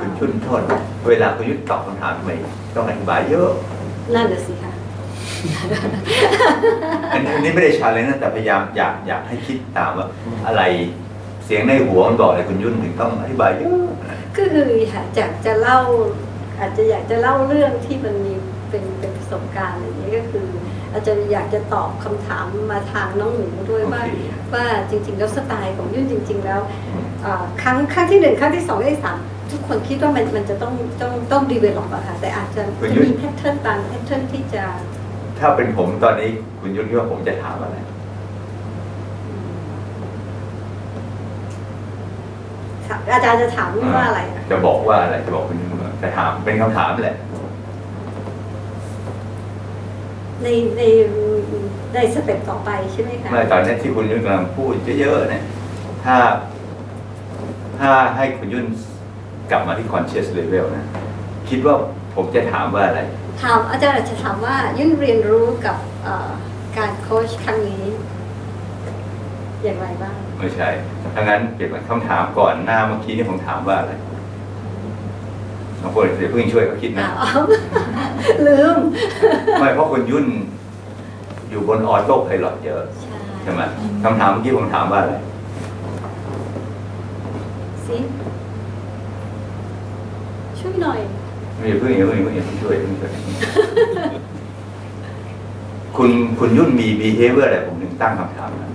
คุณชุ่นโทษเวลาคุณยุ่นตอบคำถามทำไมต้องอธิบายเยอะนั่นแหละสิค่ะอันนี้ไม่ได้ชาเลนจ์นะแต่พยายามอยากให้คิดตามว่าอะไรเสียงในหัวมันบอกอะไรคุณยุ่นถึงต้องอธิบายเยอะคือจะเล่าอาจจะอยากจะเล่าเรื่องที่มันมีเป็นประสบการณ์อะไรอย่างนี้ก็คืออาจจะอยากจะตอบคำถามมาทางน้องหนูด้วยว่าจริงๆแล้วสไตล์ของยุ่นจริงๆแล้วครั้งที่1ครั้งที่2ที่3ทุกคนคิดว่ามันจะต้องดีเวล็อปอะค่ะแต่อาจจะมีแพทเทิร์นบางแพทเทิร์นที่จะถ้าเป็นผมตอนนี้คุณยุ่นคิดว่าผมจะถามอะไรอาจารย์จะถามว่าอะไรจะบอกว่าอะไรจะบอกคุณยุ่นว่าจะถามเป็นคำถามแหละในสเต็ปต่อไปใช่ไหมคะเมื่อตอนนี้ที่คุณยุ่นกำลังพูดเยอะๆเนี่ยถ้าให้คุณยุ่นกลับมาที่ conscious level นะคิดว่าผมจะถามว่าอะไรถามอาจารย์จะถามว่ายุ่นเรียนรู้กับการโค้ชครั้งนี้อย่างไรบ้างไม่ใช่ถ้างั้นเก็บคำถามก่อนหน้าเมื่อกี้นี่ผมถามว่าอะไรบางคนเดี๋ยวเพิ่งช่วยเขาคิดนะลืมไม่เพราะคุณยุ่นอยู่บนออโต้ไพลอตเยอะใช่ไหมคำถามเมื่อกี้ผมถามว่าอะไรสิช่วยหน่อยไม่เพิ่งช่วยคุณยุ่นมี behavior อะไรผมถึงตั้งคำถามนั้น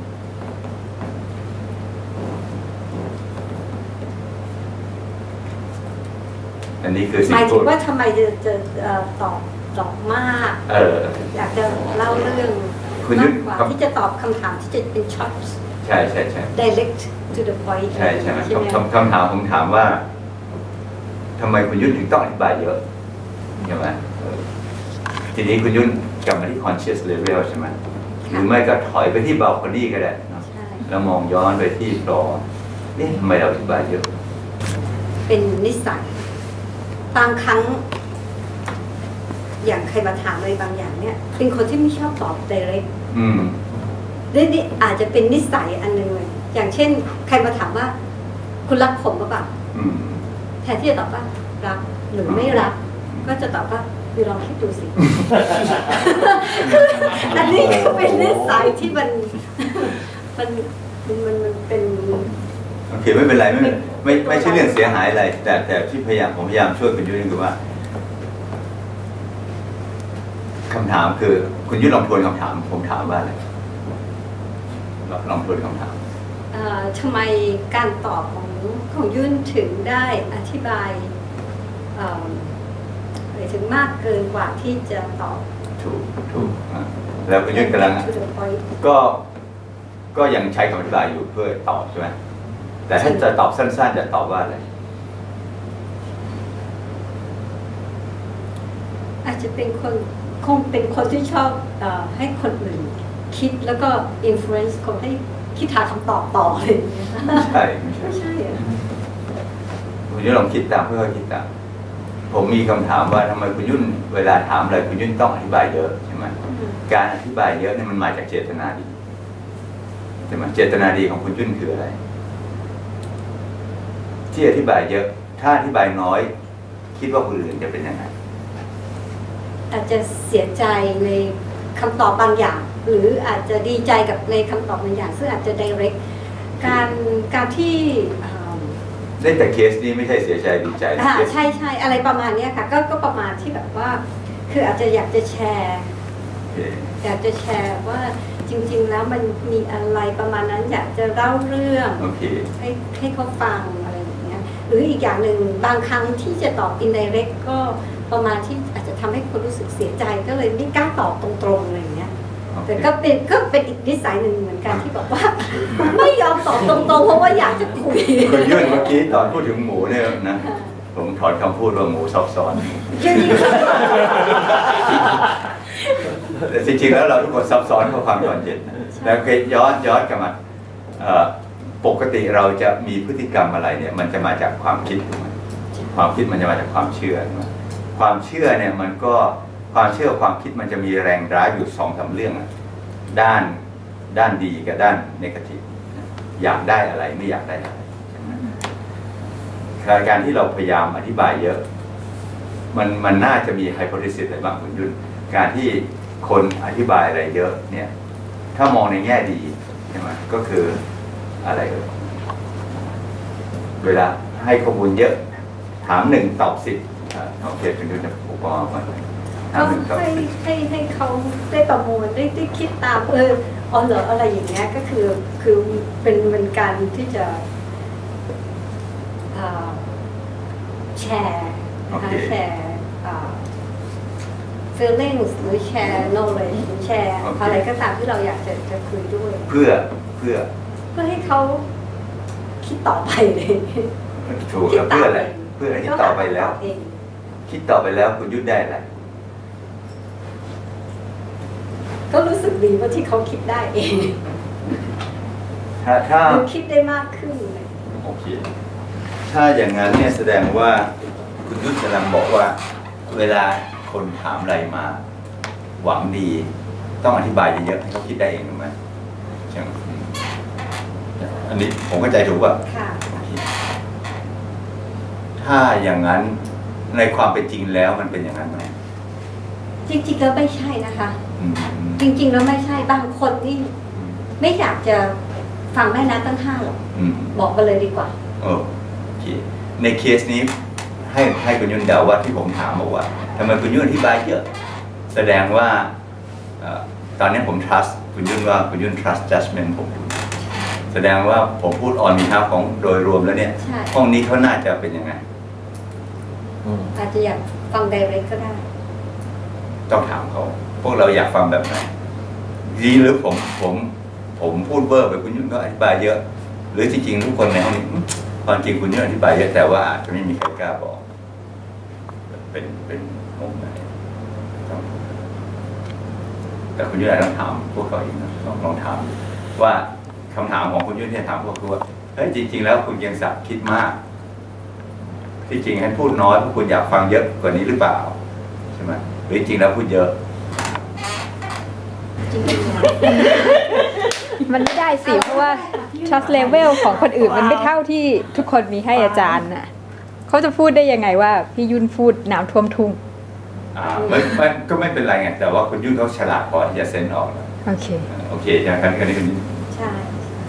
อันนี้คือหมายถึงว่าทำไมจะตอบมากอยากจะเล่าเรื่องมากกว่าที่จะตอบคำถามที่จะเป็นช็อตใช่ direct to the point ใช่คำถามผมถามว่าทำไมคุณยุ่นถึงต้องอธิบายเยอะใช่ไหมทีนี้คุณยุ่นกลับมาที่ conscious level ใช่ไหมหรือไม่ก็ถอยไปที่ balcony ก็ได้แล้วมองย้อนไปที่ฟลอร์นี่ทำไมเราอธิบายเยอะเป็นนิสัยบางครั้งอย่างใครมาถามอะไรบางอย่างเนี่ยเป็นคนที่ไม่ชอบตอบ direct นี่อาจจะเป็นนิสัยอันนึงเลยอย่างเช่นใครมาถามว่าคุณรักผมหรือเปล่าแทนที่จะตอบว่ารักหรือไม่รักก็จะตอบว่าคุณลองคิดดูสิ อันนี้ก็เป็นนิสัยที่มันเป็นโอเคไม่เป็นไรไม่ใช่เรื่องเสียหายอะไรแต่ที่ผมพยายามช่วยคุณยุ่นคือว่าคำถามคือคุณยุ่นลองทวนคำถามผมถามว่าอะไรลองทวนคำถามทำไมการตอบของยุ่นถึงได้อธิบายถึงมากเกินกว่าที่จะตอบถูกแล้วคุณยุ่นกำลังก็ยังใช้คำอธิบายอยู่เพื่อตอบใช่ไหมแต่ถ้าจะตอบสั้นๆจะตอบว่าอะไรอาจจะเป็นคงเป็นคนที่ชอบให้คนอื่นคิดแล้วก็ influence คนให้คิดหาคำตอบต่อเลยไม่ใช่คุณยุ่นลองคิดตามเพื่อคิดตามผมมีคำถามว่าทำไมคุณยุ่นเวลาถามอะไรคุณยุ่นต้องอธิบายเยอะใช่ไหมการอธิบายเยอะนี่มันมาจากเจตนาดีใช่ไหมเจตนาดีของคุณยุ่นคืออะไรที่อธิบายเยอะถ้าอธิบายน้อยคิดว่าคนอื่นจะเป็นยังไงอาจจะเสียใจในคำตอบบางอย่างหรืออาจจะดีใจกับในคำตอบบางอย่างซึ่งอาจจะ direct การที่ได้แต่เคสนี้ไม่ใช่เสียใจดีใจใช่อะไรประมาณนี้ค่ะก็ประมาณที่แบบว่าคืออาจจะอยากจะแชร์ว่าจริงๆแล้วมันมีอะไรประมาณนั้นอยากจะเล่าเรื่องให้เขาฟังอะไรอย่างเงี้ยหรืออีกอย่างหนึ่งบางครั้งที่จะตอบ indirect ก็ประมาณที่อาจจะทำให้คนรู้สึกเสียใจก็เลยไม่กล้าตอบตรงๆอะไรอย่างเงี้ยแต่ก็เป็นอีกนิสัยหนึ่งเหมือนกันที่บอกว่าไม่ยอมตอบตรงๆเพราะว่าอยากจะคุยคุณยื่นเมื่อกี้ตอนพูดถึงหมูเนี่ยนะผมถอนคำพูดว่าหมูซับซ้อนแต่จริงๆแล้วเราทุกคนซับซ้อนเพราะความย้อนเย็นแล้วเคยย้อนกลับมาปกติเราจะมีพฤติกรรมอะไรเนี่ยมันจะมาจากความคิดความคิดมันจะมาจากความเชื่อความเชื่อเนี่ยมันก็ความเชื่อความคิดมันจะมีแรงร้ายอยู่2-3เรื่องด้านดีกับด้านเนกาทีฟอยากได้อะไรไม่อยากได้อะไรคการที่เราพยายามอธิบายเยอะมันน่าจะมีไฮโพธีซิสอะไรบ้างคุณยุ่นการที่คนอธิบายอะไรเยอะเนี่ยถ้ามองในแง่ดีใช่ไหมก็คืออะไรเวลาให้ข้อมูลเยอะถาม1 ตอบ 10โอเคคุณยุ่นจะอุปมาถาม1 ตอบ 10 ให้เขาได้ประมวลได้คิดตามอ๋อเหรออะไรอย่างเงี้ยก็คือเป็นการที่จะแชร์นะคะแชร์ feelings หรือแชร์ knowledge หรือแชร์อะไรก็ตามที่เราอยากจะคุยด้วยเพื่อให้เขาคิดต่อไปเลยถูกแล้วเพื่ออะไรเพื่อคิดต่อไปแล้วคิดต่อไปแล้วคุณยุ่นได้อะไรก็รู้สึกดีว่าที่เขาคิดได้เองถ้าคิดได้มากขึ้นเลยโอเคถ้าอย่างนั้นเนี่ยแสดงว่าคุณยุ่นกำลังบอกว่าเวลาคนถามอะไรมาหวังดีต้องอธิบายเยอะๆให้เขาคิดได้เองถูกไหมใช่ไหมอันนี้ผมเข้าใจถูกป่ะค่ะถ้าอย่างนั้นในความเป็นจริงแล้วมันเป็นอย่างนั้นไหมจริงๆแล้วไม่ใช่นะคะจริงๆแล้วไม่ใช่บางคนที่ไม่อยากจะฟังแม่น้ำตั้ง5หรอกบอกไปเลยดีกว่าโอเคในเคสนี้ให้คุณยุ่นเดาว่าที่ผมถามบอกว่าทำไมคุณยุ่นอธิบายเยอะแสดงว่าตอนนี้ผม trust คุณยุ่นว่าคุณยุ่น trust judgment ผมแสดงว่าผมพูด on behalf ของโดยรวมแล้วเนี่ยห้องนี้เขาน่าจะเป็นยังไงอาจจะอยากฟัง direct ก็ได้ต้องถามเขาพวกเราอยากฟังแบบไหนดีหรือผมพูดเวอร์ไปคุณยุ่นก็อธิบายเยอะหรือจริงๆทุกคนในห้องนี้ความจริงคุณยุ่นอธิบายเยอะแต่ว่าอาจจะไม่มีใครกล้าบอกเป็นมุมไหนแต่คุณยุ่นอาจต้องถามพวกเขาอีกนะลองถามว่าคำถามของคุณยุ่นที่ถามพวกเขาว่าเฮ้ยจริงๆแล้วคุณเกียงศักดิ์คิดมากที่จริงให้พูดน้อยเพราะคุณอยากฟังเยอะกว่านี้หรือเปล่าใช่ไหมหรือจริงแล้วพูดเยอะมันไม่ได้สิเพราะว่า trust level ของคนอื่นมันไม่เท่าที่ทุกคนมีให้อาจารย์น่ะเขาจะพูดได้ยังไงว่าพี่ยุ่นพูดน้ำท่วมทุ่งมันก็ไม่เป็นไรไงแต่ว่าคุณยุ่นเขาฉลาดพอที่จะเซนออกโอเคใช่ไหมครับคุณยุ่นใช่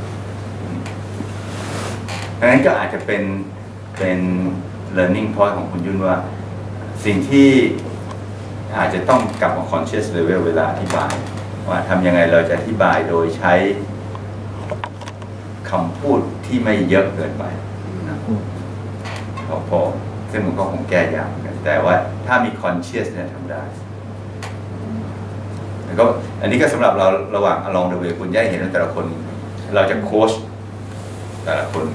ดังนั้นก็อาจจะเป็น learning point ของคุณยุ่นว่าสิ่งที่อาจจะต้องกลับมา conscious level เวลาอธิบายว่าทำยังไงเราจะอธิบายโดยใช้คำพูดที่ไม่เยอะเกินไปนะพอซึ่งมันก็คงแก้ยากเหมือนกันแต่ว่าถ้ามี conscious เนี่ยทำได้แล้วก็อันนี้ก็สำหรับเราระหว่าง along the way คุณได้เห็นว่าแต่ละคนเราจะโค้ชแต่ละคน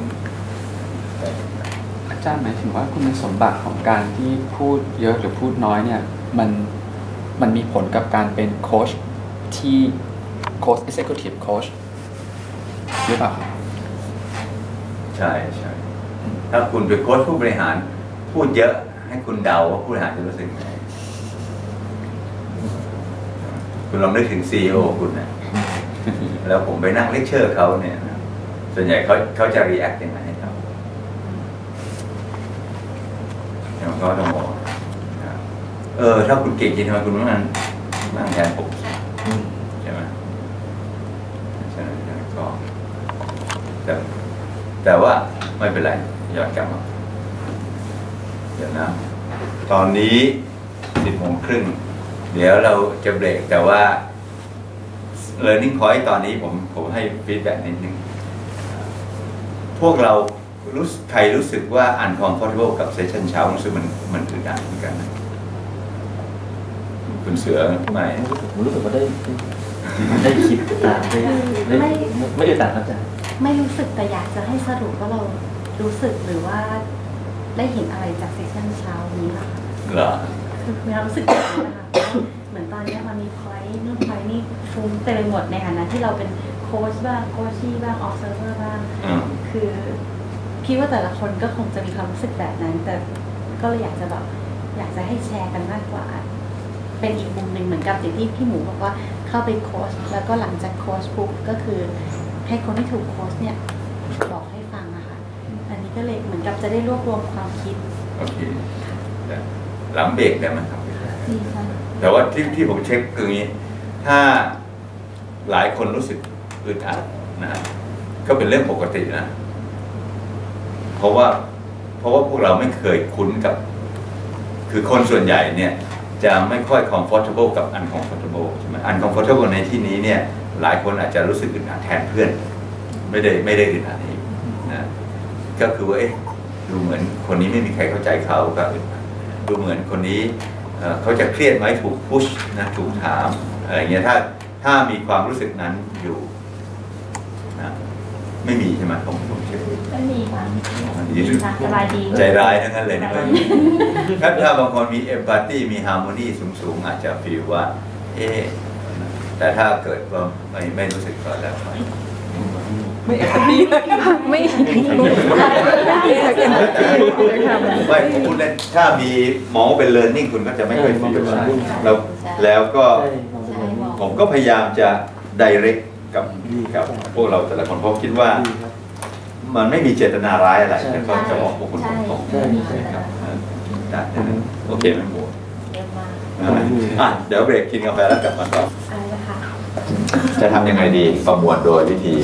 อาจารย์หมายถึงว่าคุณสมบัติของการที่พูดเยอะหรือพูดน้อยเนี่ยมันมีผลกับการเป็นโค้ชที่โค้ช executive coach หรือเปล่าใช่ถ้าคุณเป็นโค้ชผู้บริหารพูดเยอะให้คุณเดาว่าผู้บริหารจะรู้สึกไงคุณลองนึกถึง CEO คุณนะแล้วผมไปนั่งเลคเชอร์เขาเนี่ยส่วนใหญ่เขาจะ react ยังไงให้เขาก็ต้องบอกถ้าคุณเก่งจริงทำไมคุณไม่นั่งแทนผมใช่ไหมฉะนั้นก็แต่ว่าไม่เป็นไรย้อนกลับมาเดี๋ยวนะตอนนี้ 10:30 เดี๋ยวเราจะเบรกแต่ว่า learning point ตอนนี้ผมให้ feedback นิดนึงพวกเราใครรู้สึกว่า uncomfortable กับเซสชั่นเช้ารู้สึกมันอึดอัดเหมือนกันคุณเสือไม่ผมรู้สึกว่าได้คิดตามไม่ได้ตามอาจารย์ไม่รู้สึกแต่อยากจะให้สรุปว่าเรารู้สึกหรือว่าได้เห็นอะไรจากเซสชั่นเช้านี้ล่ะเหรอคือเรารู้สึกแบบนี้นะคะเหมือนตอนนี้มันมีพอยต์นู่นพอยต์นี่ฟุ้งเต็มไปหมดในฐานะที่เราเป็นโค้ชบ้างโค้ชชี่บ้างออฟเซอร์เวอร์บ้างคือคิดว่าแต่ละคนก็คงจะมีความรู้สึกแบบนั้นแต่ก็เลยอยากจะให้แชร์กันมากกว่าเป็นอีกมุมหนึ่งเหมือนกับสิ่งที่พี่หมูบอกว่าเข้าไปโค้ชแล้วก็หลังจากโค้ชปุ๊บก็คือให้คนที่ถูกโค้ชเนี่ยบอกให้ฟังนะคะอันนี้ก็เลยเหมือนกับจะได้รวบรวมความคิดโอเคหลังเบรกได้ไหมครับดีค่ะแต่ว่าที่ผมเช็คคืออย่างนี้ ถ้าหลายคนรู้สึกอึดอัดนะก็เป็นเรื่องปกตินะเพราะว่าพวกเราไม่เคยคุ้นกับ คือคนส่วนใหญ่เนี่ยจะไม่ค่อย comfortable กับ uncomfortable ใช่ไหม uncomfortable ในที่นี้เนี่ยหลายคนอาจจะรู้สึกอึดอัดแทนเพื่อนไม่ได้อึดอัดเองนะก็คือว่าดูเหมือนคนนี้ไม่มีใครเข้าใจเขาก็อึดอัดดูเหมือนคนนี้เขาจะเครียดไหมถูกพุชนะถูกถามอะไรเงี้ยถ้ามีความรู้สึกนั้นอยู่นะไม่มีใช่ไหมผมเชื่อก็มีค่ะดีค่ะสบายดีใจร้ายทั้งนั้นเลยนะถ้าบางคนมีเอมพัตตีมีฮาร์โมนีสูงๆอาจจะฟีลว่าแต่ถ้าเกิดว่าไม่รู้สึกก็แล้วไปไม่ดีไม่ไม่ผมพูดเล่นถ้ามีมองว่าเป็น learning คุณก็จะไม่ค่อยฟีลแล้วก็ผมก็พยายามจะ direct กับพวกเราแต่ละคนเพราะคิดว่ามันไม่มีเจตนาร้ายอะไรแต่ก็จะบอกพวกคุณตรงๆครับโอเคไม่หมดเดี๋ยวเบรกกินกาแฟแล้วกลับมาต่อจะทำยังไงดีประมวลโดยวิธี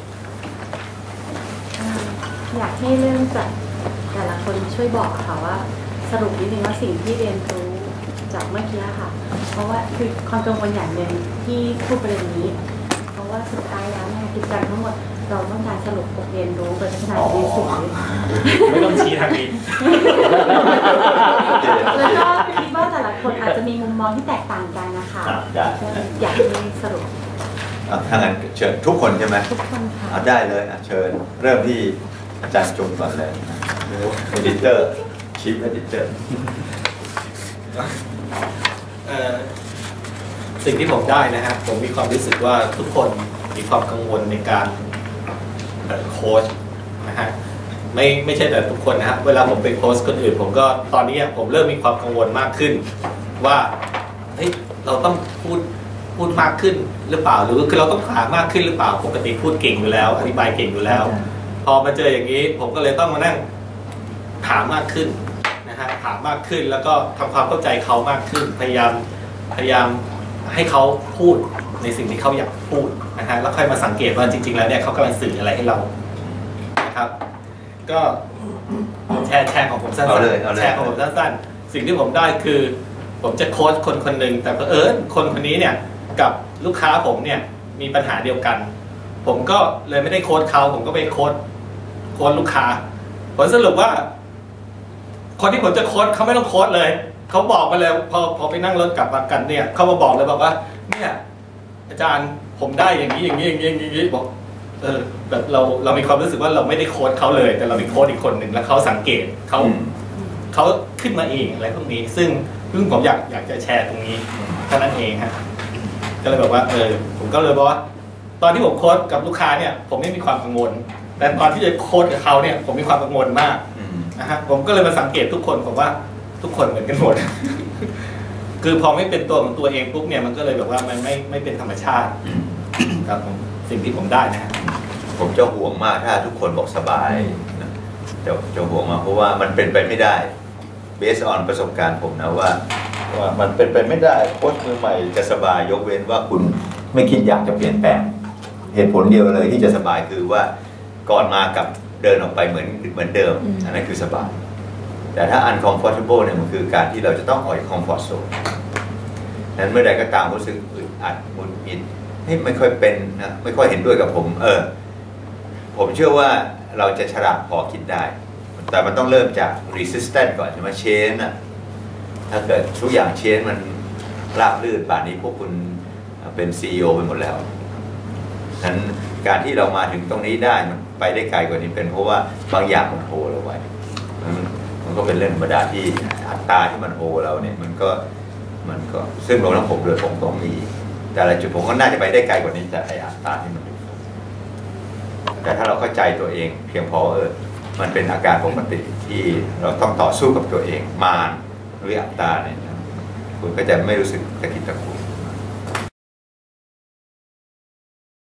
อยากให้เริ่มจากแต่ละคนช่วยบอกค่ะว่าสรุปนิดนึงว่าสิ่งที่เรียนรู้จากเมื่อกี้ค่ะเพราะว่าคือความกังวลอย่างหนึ่งที่พูดประเด็นนี้เพราะว่าสุดท้ายแล้วเนี่ยกิจกรรมทั้งหมดเราต้องการสรุปบทเรียนรู้เป็นพัฒนาดีสุดไม่ต้องชี้ทางนี้แล้วก็คิดว่าแต่ละคนอาจจะมีมุมมองที่แตกต่างกันนะคะอยากให้สรุปถ้างั้นเชิญทุกคนใช่ไหมทุกคนค่ะได้เลยเชิญเริ่มที่อาจารย์จุงก่อนเลยเอดิเตอร์ชีฟเอดิเตอร์สิ่งที่ผมได้นะฮะผมมีความรู้สึกว่าทุกคนมีความกังวลในการโค้ชนะฮะไม่ใช่แต่ทุกคนนะฮะเวลาผมไปโค้ชคนอื่นผมก็ตอนนี้ผมเริ่มมีความกังวลมากขึ้นว่าเฮ้ยเราต้องพูดมากขึ้นหรือเปล่าหรือคือเราต้องถามมากขึ้นหรือเปล่าปกติพูดเก่งอยู่แล้วอธิบายเก่งอยู่แล้วพอมาเจออย่างนี้ผมก็เลยต้องมานั่งถามมากขึ้นนะฮะถามมากขึ้นแล้วก็ทำความเข้าใจเขามากขึ้นพยายามให้เขาพูดในสิ่งที่เขาอยากพูดนะฮะแล้วค่อยมาสังเกตว่าจริงๆแล้วเนี่ยเขากำลังสื่ออะไรให้เรานะครับก็แชร์ของผมสั้นๆแชร์ของผมสั้นๆสิ่งที่ผมได้คือผมจะโค้ชคนหนึ่งแต่เผอิญคนนี้เนี่ยกับลูกค้าผมเนี่ยมีปัญหาเดียวกันผมก็เลยไม่ได้โค้ชเขาผมก็ไปโค้ชลูกค้าผลสรุปว่าคนที่ผมจะโค้ชเขาไม่ต้องโค้ชเลยเขาบอกมาเลยพอไปนั่งรถกลับมากันเนี่ยเขามาบอกเลยบอกว่าเนี่ยอาจารย์ผมได้อย่างนี้บอกแบบเรามีความรู้สึกว่าเราไม่ได้โค้ชเขาเลยแต่เรามีโค้ชอีกคนหนึ่งแล้วเขาสังเกตเขาขึ้นมาเองอะไรพวกนี้ซึ่งผมอยากจะแชร์ตรงนี้เท่านั้นเองฮะก็เลยบอกว่าผมก็เลยบอกว่าตอนที่ผมโค้ชกับลูกค้าเนี่ยผมไม่มีความกังวลแต่ตอนที่จะโค้ชกับเขาเนี่ยผมมีความกังวลมากนะฮะผมก็เลยมาสังเกตทุกคนผมว่าทุกคนเหมือนกันหมด คือพอไม่เป็นตัวของตัวเองปุ๊บเนี่ยมันก็เลยแบบว่ามันไม่เป็นธรรมชาติครับสิ่งที่ผมได้นะฮะผมจะห่วงมากถ้าทุกคนบอกสบายจะห่วงมากเพราะว่ามันเป็นไปไม่ได้เบสออนประสบการณ์ผมนะว่ามันเป็นไปไม่ได้โค้ชมือใหม่จะสบายยกเว้นว่าคุณไม่คิดอยากจะเปลี่ยนแปลงเหตุผลเดียวเลยที่จะสบายคือว่าก่อนมากับเดินออกไปเหมือนเดิมอันนั้นคือสบายแต่ถ้า uncomfortable เนี่ยมันคือการที่เราจะต้องออกจาก comfort zone นั้นเมื่อใดก็ตามรู้สึกอึดอัดหงุดหงิดไม่ค่อยเป็นนะไม่ค่อยเห็นด้วยกับผมผมเชื่อว่าเราจะฉลาดพอคิดได้แต่มันต้องเริ่มจาก resistance ก่อนใช่ไหม change นะถ้าเกิดทุกอย่าง change มันราบรื่นป่านนี้พวกคุณเป็น CEO ไปหมดแล้วนั้นการที่เรามาถึงตรงนี้ได้มันไปได้ไกลกว่านี้เป็นเพราะว่าบางอย่างมันโฮเราไว้มันก็เป็นเรื่องธรรมดาที่อัตราที่มันโฮเราเนี่ยมันก็ซึ่งรวมทั้งผมด้วยผมก็มีแต่ละจุดผมก็น่าจะไปได้ไกลกว่านี้จากไอ้อัตราที่มันเป็นแต่ถ้าเราเข้าใจตัวเองเพียงพอมันเป็นอาการปกติที่เราต้องต่อสู้กับตัวเองมารหรืออัตราเนี่ยคุณก็จะไม่รู้สึกตะกิดตะกุก